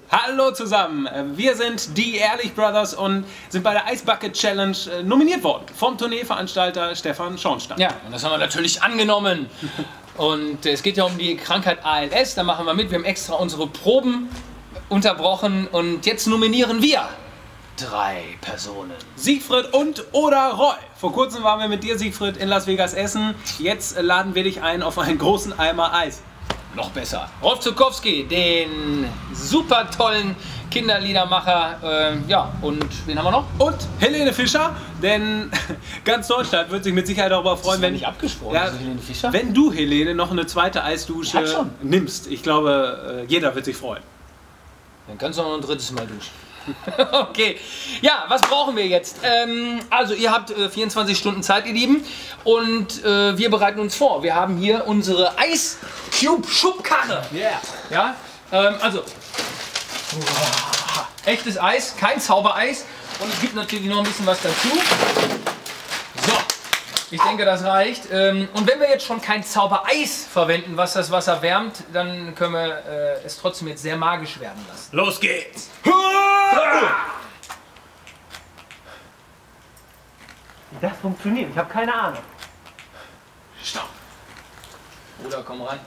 Hallo zusammen, wir sind die Ehrlich Brothers und sind bei der Ice Bucket Challenge nominiert worden vom Tourneeveranstalter Stefan Schornstein. Ja, und das haben wir natürlich angenommen. Und es geht ja um die Krankheit ALS, da machen wir mit. Wir haben extra unsere Proben unterbrochen und jetzt nominieren wir 3 Personen. Siegfried und oder Roy. Vor kurzem waren wir mit dir, Siegfried, in Las Vegas essen. Jetzt laden wir dich ein auf einen großen Eimer Eis. Noch besser. Rolf Zuckowski, den super tollen Kinderliedermacher. Ja, und wen haben wir noch? Und Helene Fischer, denn ganz Deutschland wird sich mit Sicherheit darüber freuen, wenn, nicht abgesprochen, ja, Helene Fischer? wenn du, Helene, noch eine zweite Eisdusche Hat schon. nimmst. Ich glaube, jeder wird sich freuen. Dann kannst du noch ein drittes Mal duschen. Okay, ja, was brauchen wir jetzt? Also ihr habt 24 Stunden Zeit, ihr Lieben, und wir bereiten uns vor. Wir haben hier unsere Ice Cube Schubkarre. Yeah. Ja, also echtes Eis, kein Zaubereis, und es gibt natürlich noch ein bisschen was dazu. So, ich denke, das reicht. Und wenn wir jetzt schon kein Zaubereis verwenden, was das Wasser wärmt, dann können wir es trotzdem jetzt sehr magisch werden lassen. Los geht's! Wie das funktioniert, ich habe keine Ahnung. Stopp! Bruder, komm ran.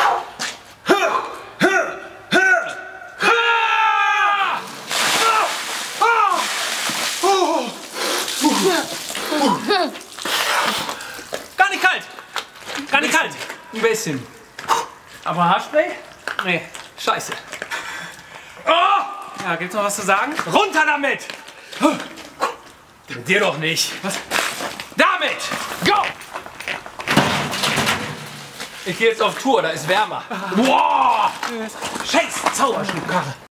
Gar nicht kalt! Gar nicht kalt! Ein bisschen. Aber Haarspray? Nee, scheiße. Oh! Ja, gibt's noch was zu sagen? Runter damit! Mit dir doch nicht. Was? Damit! Go! Ich gehe jetzt auf Tour, da ist wärmer. Wow! Scheiß Zauberschubkarre!